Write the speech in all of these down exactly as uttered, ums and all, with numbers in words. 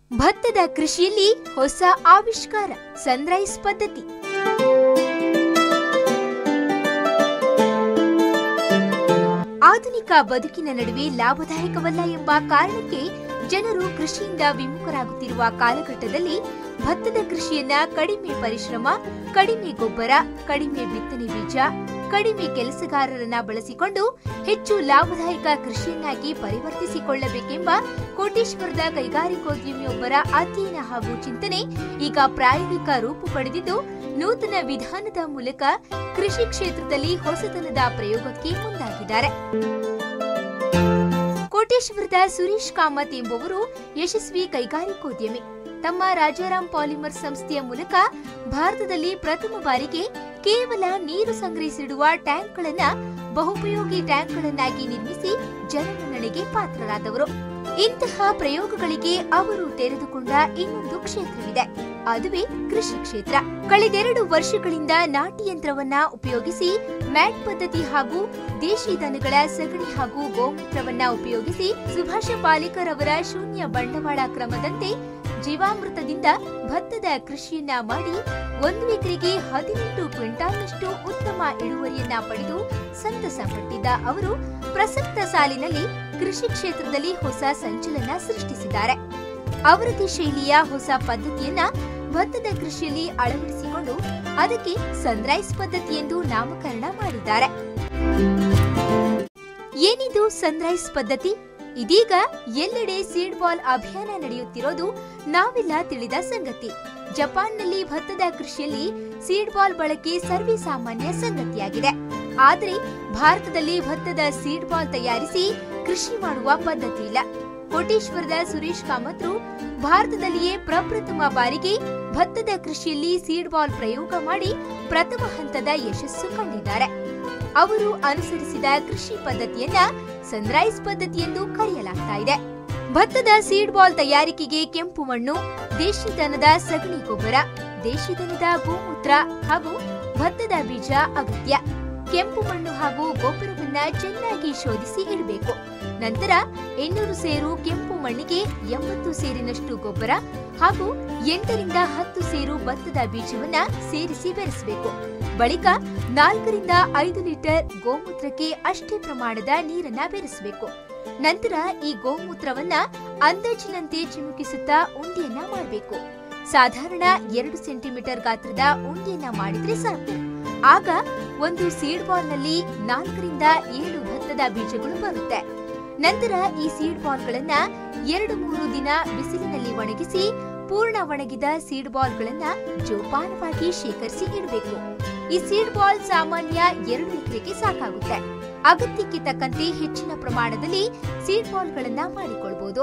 ಭತ್ತದ ಕೃಷಿಯಲ್ಲಿ ಹೊಸ ಆವಿಷ್ಕಾರ ಸನ್ರೈಸ್ ಪದ್ಧತಿ. ಆಧುನಿಕ ಬದುಕಿನ ನಡುವೆ ಲಾಭದಾಯಕವಲ್ಲ ಎಂಬ ಕಾರಣಕ್ಕೆ ಜನರು ಕೃಷಿಯಿಂದ ವಿಮುಖರಾಗುತ್ತಿರುವ ಕಾಲಘಟ್ಟದಲ್ಲಿ ಭತ್ತದ ಕೃಷಿಯನ್ನ ಕಡಿಮೆ ಪರಿಶ್ರಮ, ಕಡಿಮೆ ಗೊಬ್ಬರ, ಕಡಿಮೆ ಬಿತ್ತನೆ ಬೀಜ, ಕಡಿಮೆ ಕೆಲಸಗಾರರನ್ನ ಬಳಸಿಕೊಂಡು ಹೆಚ್ಚು ಲಾಭದಾಯಕ ಕೃಷಿಯನ್ನಾಗಿ ಪರಿವರ್ತಿಸಿಕೊಳ್ಳಬೇಕೆಂಬ ಕೋಟೇಶ್ವರದ ಕೈಗಾರಿಕೋದ್ಯಮಿಯೊಬ್ಬರ ಅಧ್ಯಯನ ಹಾಗೂ ಚಿಂತನೆ ಈಗ ಪ್ರಾಯೋಗಿಕ ರೂಪ ಪಡೆದಿದ್ದು, ನೂತನ ವಿಧಾನದ ಮೂಲಕ ಕೃಷಿ ಕ್ಷೇತ್ರದಲ್ಲಿ ಹೊಸತನದ ಪ್ರಯೋಗಕ್ಕೆ ಮುಂದಾಗಿದ್ದಾರೆ. ಕೋಟೇಶ್ವರದ ಸುರೇಶ್ ಕಾಮತ್ ಎಂಬುವರು ಯಶಸ್ವಿ ಕೈಗಾರಿಕೋದ್ಯಮಿ. ತಮ್ಮ ರಾಜಾರಾಮ್ ಪಾಲಿಮರ್ ಸಂಸ್ಥೆಯ ಮೂಲಕ ಭಾರತದಲ್ಲಿ ಪ್ರಥಮ ಬಾರಿಗೆ ಕೇವಲ ನೀರು ಸಂಗ್ರಹಿಸಿಡುವ ಟ್ಯಾಂಕ್ಗಳನ್ನು ಬಹುಪಯೋಗಿ ಟ್ಯಾಂಕ್ಗಳನ್ನಾಗಿ ನಿರ್ಮಿಸಿ ಜನಮನ್ನಣೆಗೆ ಪಾತ್ರರಾದವರು. ಇಂತಹ ಪ್ರಯೋಗಗಳಿಗೆ ಅವರು ತೆರೆದುಕೊಂಡ ಇನ್ನೊಂದು ಕ್ಷೇತ್ರವಿದೆ, ಅದುವೇ ಕೃಷಿ ಕ್ಷೇತ್ರ. ಕಳೆದೆರಡು ವರ್ಷಗಳಿಂದ ನಾಟಿ ಯಂತ್ರವನ್ನ ಉಪಯೋಗಿಸಿ ಮ್ಯಾಟ್ ಪದ್ಧತಿ ಹಾಗೂ ದೇಶಿ ದನಗಳ ಸಗಣಿ ಹಾಗೂ ಗೋಮೂತ್ರವನ್ನ ಉಪಯೋಗಿಸಿ ಸುಭಾಷ ಪಾಲೇಕರ್ ಅವರ ಶೂನ್ಯ ಬಂಡವಾಳ ಕ್ರಮದಂತೆ ಜೀವಾಮೃತದಿಂದ ಭತ್ತದ ಕೃಷಿಯನ್ನ ಮಾಡಿ ಒಂದು ಎಕರೆಗೆ ಹದಿನೆಂಟು ಕ್ವಿಂಟಾಲ್ನಷ್ಟು ಉತ್ತಮ ಇಳುವರಿಯನ್ನ ಪಡೆದು ಸಂತಸ ಪಟ್ಟಿದ್ದ ಅವರು ಪ್ರಸಕ್ತ ಸಾಲಿನಲ್ಲಿ ಕೃಷಿ ಕ್ಷೇತ್ರದಲ್ಲಿ ಹೊಸ ಸಂಚಲನ ಸೃಷ್ಟಿಸಿದ್ದಾರೆ. ಅವರದೇ ಶೈಲಿಯ ಹೊಸ ಪದ್ಧತಿಯನ್ನ ಭತ್ತದ ಕೃಷಿಯಲ್ಲಿ ಅಳವಡಿಸಿಕೊಂಡು ಅದಕ್ಕೆ ಸನ್ರೈಸ್ ಪದ್ಧತಿ ಎಂದು ನಾಮಕರಣ ಮಾಡಿದ್ದಾರೆ. ಏನಿದು ಸನ್ರೈಸ್ ಪದ್ಧತಿ? ಇದೀಗ ಎಲ್ಲೆಡೆ ಸೀಡ್ ಬಾಲ್ ಅಭಿಯಾನ ನಡೆಯುತ್ತಿರೋದು ನಾವೆಲ್ಲ ತಿಳಿದ ಸಂಗತಿ. ಜಪಾನ್ನಲ್ಲಿ ಭತ್ತದ ಕೃಷಿಯಲ್ಲಿ ಸೀಡ್ ಬಾಲ್ ಬಳಕೆ ಸರ್ವೇ ಸಾಮಾನ್ಯ ಸಂಗತಿಯಾಗಿದೆ. ಆದರೆ ಭಾರತದಲ್ಲಿ ಭತ್ತದ ಸೀಡ್ ಬಾಲ್ ತಯಾರಿಸಿ ಕೃಷಿ ಮಾಡುವ ಪದ್ಧತಿ ಇಲ್ಲ. ಕೋಟೇಶ್ವರದ ಸುರೇಶ್ ಕಾಮತ್ರು ಭಾರತದಲ್ಲಿಯೇ ಪ್ರಪ್ರಥಮ ಬಾರಿಗೆ ಭತ್ತದ ಕೃಷಿಯಲ್ಲಿ ಸೀಡ್ ಬಾಲ್ ಪ್ರಯೋಗ ಮಾಡಿ ಪ್ರಥಮ ಹಂತದ ಯಶಸ್ಸು ಕಂಡಿದ್ದಾರೆ. ಅವರು ಅನುಸರಿಸಿದ ಕೃಷಿ ಪದ್ಧತಿಯನ್ನ ಸನ್ರೈಸ್ ಪದ್ಧತಿ ಎಂದು ಕರೆಯಲಾಗ್ತಾ ಇದೆ. ಭತ್ತದ ಸೀಡ್ ಬಾಲ್ ತಯಾರಿಕೆಗೆ ಕೆಂಪು ಮಣ್ಣು, ದೇಶಿ ದನದ ಸಗಣಿ ಗೊಬ್ಬರ, ದೇಶಿ ದನದ ಗೋಮೂತ್ರ ಹಾಗೂ ಭತ್ತದ ಬೀಜ ಅಗತ್ಯ. ಕೆಂಪು ಮಣ್ಣು ಹಾಗೂ ಗೊಬ್ಬರವನ್ನ ಚೆನ್ನಾಗಿ ಶೋಧಿಸಿ ಇಡಬೇಕು. ನಂತರ ಇನ್ನೂರು ಸೇರು ಕೆಂಪು ಮಣ್ಣಿಗೆ ಎಂಬತ್ತು ಸೇರಿನಷ್ಟು ಗೊಬ್ಬರ ಹಾಗೂ ಎಂಟರಿಂದ ಹತ್ತು ಸೇರು ಭತ್ತದ ಬೀಜವನ್ನ ಸೇರಿಸಿ ಬೆರೆಸಬೇಕು. ಬಳಿಕ ನಾಲ್ಕರಿಂದ ಐದು ಲೀಟರ್ ಗೋಮೂತ್ರಕ್ಕೆ ಅಷ್ಟೇ ಪ್ರಮಾಣದ ನೀರನ್ನ ಬೆರೆಸಬೇಕು. ನಂತರ ಈ ಗೋಮೂತ್ರವನ್ನ ಅಂದಾಜಿನಂತೆ ಚಿಮುಕಿಸುತ್ತಾ ಉಂಡೆಯನ್ನ ಮಾಡಬೇಕು. ಸಾಧಾರಣ ಎರಡು ಸೆಂಟಿಮೀಟರ್ ಗಾತ್ರದ ಉಂಡೆಯನ್ನ ಮಾಡಿದ್ರೆ ಸಾಕು. ಆಗ ಒಂದು ಸೀಡ್ ಬಾಲ್ ನಲ್ಲಿ ನಾಲ್ಕರಿಂದ ಏಳು ಭತ್ತದ ಬೀಜಗಳು ಬರುತ್ತೆ. ನಂತರ ಈ ಸೀಡ್ ಬಾಲ್ಗಳನ್ನ ಎರಡು ಮೂರು ದಿನ ಬಿಸಿಲಿನಲ್ಲಿ ಒಣಗಿಸಿ ಪೂರ್ಣ ಒಣಗಿದ ಸೀಡ್ ಬಾಲ್ಗಳನ್ನ ಜೋಪಾನವಾಗಿ ಶೇಖರಿಸಿ ಇಡಬೇಕು. ಈ ಸೀಡ್ ಬಾಲ್ ಸಾಮಾನ್ಯ ಎರಡು ಎಕರೆಗೆ ಸಾಕಾಗುತ್ತೆ. ಅಗತ್ಯಕ್ಕೆ ತಕ್ಕಂತೆ ಹೆಚ್ಚಿನ ಪ್ರಮಾಣದಲ್ಲಿ ಸೀಡ್ ಬಾಲ್ಗಳನ್ನ ಮಾಡಿಕೊಳ್ಳಬಹುದು.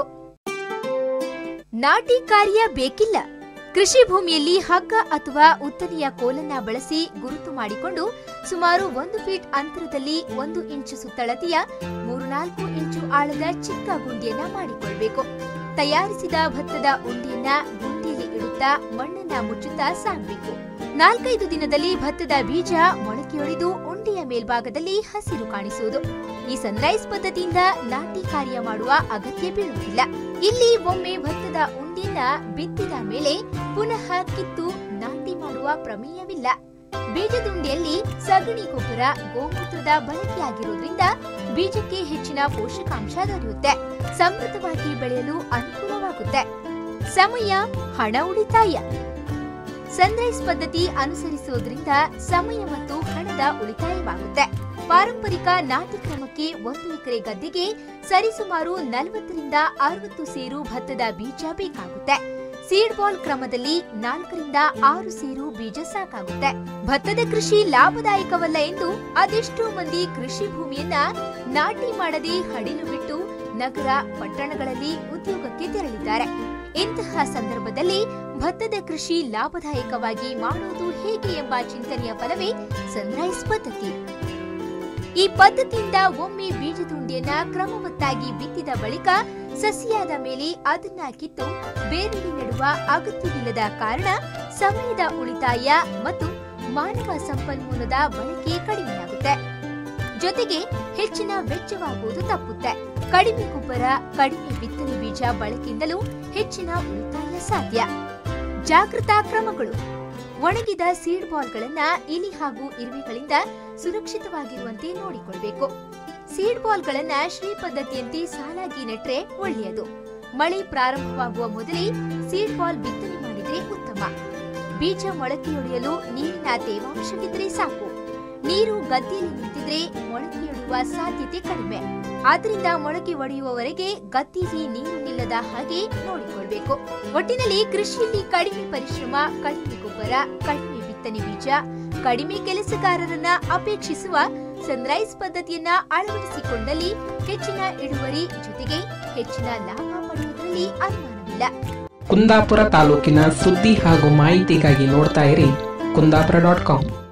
ನಾಟಿ ಕಾರ್ಯ ಬೇಕಿಲ್ಲ. ಕೃಷಿ ಭೂಮಿಯಲ್ಲಿ ಹಗ್ಗ ಅಥವಾ ಉತ್ತನೆಯ ಕೋಲನ್ನ ಬಳಸಿ ಗುರುತು ಮಾಡಿಕೊಂಡು ಸುಮಾರು ಒಂದು ಫೀಟ್ ಅಂತರದಲ್ಲಿ ಒಂದು ಇಂಚು ಸುತ್ತಳತೆಯ ಮೂರು ನಾಲ್ಕು ಇಂಚು ಆಳದ ಚಿಕ್ಕ ಗುಂಡಿಯನ್ನ ಮಾಡಿಕೊಳ್ಬೇಕು. ತಯಾರಿಸಿದ ಭತ್ತದ ಉಂಡೆಯನ್ನ ಗುಂಡಿಯಲ್ಲಿ ಇಡುತ್ತಾ ಮಣ್ಣನ್ನ ಮುಚ್ಚುತ್ತಾ ಸಾಗಬೇಕು. ನಾಲ್ಕೈದು ದಿನದಲ್ಲಿ ಭತ್ತದ ಬೀಜ ಮೊಳಕೆಯೊಡೆದು ಉಂಡೆಯ ಮೇಲ್ಭಾಗದಲ್ಲಿ ಹಸಿರು ಕಾಣಿಸುವುದು. ಈ ಸನ್ರೈಸ್ ಪದ್ಧತಿಯಿಂದ ನಾಟಿ ಕಾರ್ಯ ಮಾಡುವ ಅಗತ್ಯ ಬೀಳುವುದಿಲ್ಲ. ಇಲ್ಲಿ ಒಮ್ಮೆ ಭತ್ತದ ಉಂಡೆಯನ್ನ ಬಿತ್ತಿದ ಮೇಲೆ ಪುನಃ ಕಿತ್ತು ನಾಟಿ ಮಾಡುವ ಪ್ರಮೇಯವಿಲ್ಲ. ಬೀಜದುಂಡೆಯಲ್ಲಿ ಸಗಣಿ ಗೊಬ್ಬರ, ಗೋಮೂತ್ರದ ಬಳಕೆಯಾಗಿರುವುದರಿಂದ ಬೀಜಕ್ಕೆ ಹೆಚ್ಚಿನ ಪೋಷಕಾಂಶ ದೊರೆಯುತ್ತೆ. ಸಮೃದ್ಧವಾಗಿ ಬೆಳೆಯಲು ಅನುಕೂಲವಾಗುತ್ತೆ. ಸಮಯ, ಹಣ ಉಳಿತಾಯ. ಸನ್ರೈಸ್ ಪದ್ಧತಿ ಅನುಸರಿಸುವುದರಿಂದ ಸಮಯ ಮತ್ತು ಹಣದ ಉಳಿತಾಯವಾಗುತ್ತೆ. ಪಾರಂಪರಿಕ ನಾಟಿ ಕ್ರಮಕ್ಕೆ ಒಂದು ಎಕರೆ ಗದ್ದೆಗೆ ಸರಿಸುಮಾರು ನಲವತ್ತರಿಂದ ಅರವತ್ತು ಸೇರು ಭತ್ತದ ಬೀಜ ಬೇಕಾಗುತ್ತೆ. ಸೀಡ್ ಬಾಲ್ ಕ್ರಮದಲ್ಲಿ ನಾಲ್ಕರಿಂದ ಆರು ಸೇರು ಬೀಜ ಸಾಕಾಗುತ್ತೆ. ಭತ್ತದ ಕೃಷಿ ಲಾಭದಾಯಕವಲ್ಲ ಎಂದು ಅದೆಷ್ಟೋ ಮಂದಿ ಕೃಷಿ ಭೂಮಿಯನ್ನ ನಾಟಿ ಮಾಡದೆ ಹಡಿಲು ಬಿಟ್ಟು ನಗರ, ಪಟ್ಟಣಗಳಲ್ಲಿ ಉದ್ಯೋಗಕ್ಕೆ ತೆರಳಿದ್ದಾರೆ. ಇಂತಹ ಸಂದರ್ಭದಲ್ಲಿ ಭತ್ತದ ಕೃಷಿ ಲಾಭದಾಯಕವಾಗಿ ಮಾಡುವುದು ಹೇಗೆ ಎಂಬ ಚಿಂತನೆಯ ಫಲವೇ ಸನ್ರೈಸ್ ಪದ್ಧತಿ. ಈ ಪದ್ಧತಿಯಿಂದ ಒಮ್ಮೆ ಬೀಜದುಂಡೆಯನ್ನ ಕ್ರಮವತ್ತಾಗಿ ಬಿತ್ತಿದ ಬಳಿಕ ಸಸಿಯಾದ ಮೇಲೆ ಅದನ್ನ ಕಿತ್ತು ಬೇರೆಡೆ ನೆಡುವ ಅಗತ್ಯವಿಲ್ಲದ ಕಾರಣ ಸಮಯದ ಉಳಿತಾಯ ಮತ್ತು ಮಾನವ ಸಂಪನ್ಮೂಲದ ಬಳಕೆ ಕಡಿಮೆಯಾಗುತ್ತೆ. ಜೊತೆಗೆ ಹೆಚ್ಚಿನ ವೆಚ್ಚವಾಗುವುದು ತಪ್ಪುತ್ತೆ. ಕಡಿಮೆ ಗೊಬ್ಬರ, ಕಡಿಮೆ ಬಿತ್ತನೆ ಬೀಜ ಬಳಕೆಯಿಂದಲೂ ಹೆಚ್ಚಿನ ಉಳಿತಾಯ ಸಾಧ್ಯ. ಜಾಗೃತಾ ಕ್ರಮಗಳು: ಒಣಗಿದ ಸೀಡ್ ಬಾಲ್ಗಳನ್ನ ಇಲಿ ಹಾಗೂ ಇರುವೆಗಳಿಂದ ಸುರಕ್ಷಿತವಾಗಿರುವಂತೆ ನೋಡಿಕೊಳ್ಳಬೇಕು. ಸೀಡ್ ಬಾಲ್ಗಳನ್ನ ಶ್ರೀ ಪದ್ಧತಿಯಂತೆ ಸಾಲಾಗಿ ನೆಟ್ರೆ ಒಳ್ಳೆಯದು. ಮಳೆ ಪ್ರಾರಂಭವಾಗುವ ಮೊದಲೇ ಸೀಡ್ ಬಾಲ್ ಬಿತ್ತನೆ ಮಾಡಿದ್ರೆ ಉತ್ತಮ. ಬೀಜ ಮೊಳಕೆಯೊಡೆಯಲು ನೀರಿನ ತೇವಾಂಶವಿದ್ರೆ ಸಾಕು. ನೀರು ಗದ್ದೆಯಲ್ಲಿ ನಿಂತಿದ್ರೆ ಮೊಳಕೆಯೊಡೆಯುವ ಸಾಧ್ಯತೆ ಕಡಿಮೆ. ಆದ್ರಿಂದ ಮೊಳಕೆ ಒಡೆಯುವವರೆಗೆ ಗದ್ದೆಯಲ್ಲಿ ನೀರು ನಿಲ್ಲದ ಹಾಗೆ ನೋಡಿಕೊಳ್ಬೇಕು. ಒಟ್ಟಿನಲ್ಲಿ ಕೃಷಿಯಲ್ಲಿ ಕಡಿಮೆ ಪರಿಶ್ರಮ, ಕಡಿಮೆ ಗೊಬ್ಬರ, ಕಡಿಮೆ ಬಿತ್ತನೆ ಬೀಜ, ಕಡಿಮೆ ಕೆಲಸಗಾರರನ್ನ ಅಪೇಕ್ಷಿಸುವ ಸನ್ರೈಸ್ ಪದ್ಧತಿಯನ್ನ ಅಳವಡಿಸಿಕೊಂಡಲ್ಲಿ ಹೆಚ್ಚಿನ ಇಳುವರಿ ಜೊತೆಗೆ ಹೆಚ್ಚಿನ ಲಾಭ ಪಡೆಯುವುದರಲ್ಲಿ ಅನುಮಾನವಿಲ್ಲ. ಕುಂದಾಪುರ ತಾಲೂಕಿನ ಸುದ್ದಿ ಹಾಗೂ ಮಾಹಿತಿಗಾಗಿ ನೋಡ್ತಾ ಇರಿ ಕುಂದಾಪುರ ಡಾಟ್ ಕಾಮ್.